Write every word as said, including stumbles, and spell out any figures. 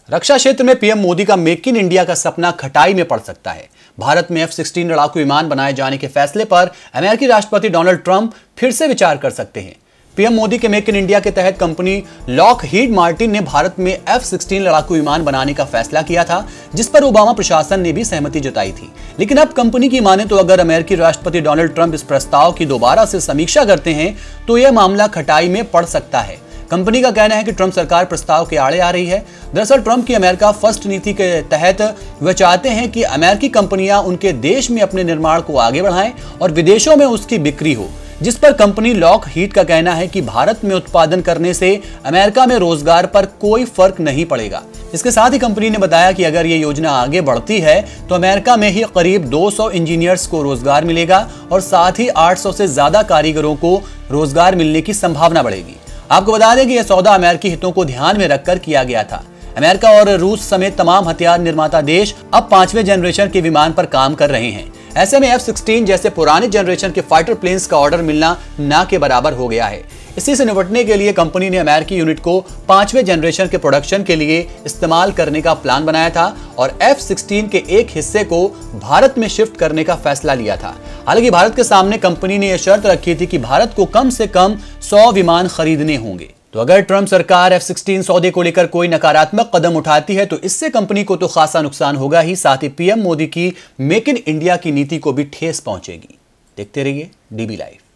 रक्षा क्षेत्र में पीएम मोदी का मेक इन इंडिया का सपना खटाई में पड़ सकता है। भारत में एफ सिक्सटीन लड़ाकू विमान बनाए जाने के फैसले पर अमेरिकी राष्ट्रपति डोनाल्ड ट्रंप फिर से विचार कर सकते हैं। पीएम मोदी के मेक इन इंडिया के तहत कंपनी लॉकहीड मार्टिन ने भारत में एफ सिक्सटीन लड़ाकू विमान बनाने का फैसला किया था, जिस पर ओबामा प्रशासन ने भी सहमति जताई थी। लेकिन अब कंपनी की माने तो अगर अमेरिकी राष्ट्रपति डोनाल्ड ट्रंप इस प्रस्ताव की दोबारा से समीक्षा करते हैं तो यह मामला खटाई में पड़ सकता है। कंपनी का कहना है कि ट्रंप सरकार प्रस्ताव के आड़े आ रही है। दरअसल ट्रंप की अमेरिका फर्स्ट नीति के तहत वे चाहते हैं कि अमेरिकी कंपनियां उनके देश में अपने निर्माण को आगे बढ़ाएं और विदेशों में उसकी बिक्री हो, जिस पर कंपनी लॉकहीड का कहना है कि भारत में उत्पादन करने से अमेरिका में रोजगार पर कोई फर्क नहीं पड़ेगा। इसके साथ ही कंपनी ने बताया कि अगर ये योजना आगे बढ़ती है तो अमेरिका में ही करीब दो सौ इंजीनियर्स को रोजगार मिलेगा और साथ ही आठ सौ से ज्यादा कारीगरों को रोजगार मिलने की संभावना बढ़ेगी। आपको बता दें कि यह सौदा अमेरिकी हितों को ध्यान में रखकर किया गया था। अमेरिका और रूस समेत तमाम हथियार निर्माता देश अब पांचवें जनरेशन के विमान पर काम कर रहे हैं। ऐसे में एफ सिक्सटीन जैसे पुराने जनरेशन के फाइटर प्लेन्स का ऑर्डर मिलना ना के बराबर हो गया है। इसी से निपटने के लिए कंपनी ने अमेरिकी यूनिट को पांचवें जनरेशन के प्रोडक्शन के लिए इस्तेमाल करने का प्लान बनाया था और एफ सिक्सटीन के एक हिस्से को भारत में शिफ्ट करने का फैसला लिया था। हालांकि भारत के सामने कंपनी ने यह शर्त रखी थी कि भारत को कम से कम सौ विमान खरीदने होंगे। तो अगर ट्रंप सरकार एफ सिक्सटीन सौदे को लेकर कोई नकारात्मक कदम उठाती है तो इससे कंपनी को तो खासा नुकसान होगा ही, साथ ही पीएम मोदी की मेक इन इंडिया की नीति को भी ठेस पहुंचेगी। देखते रहिए डीबी लाइव।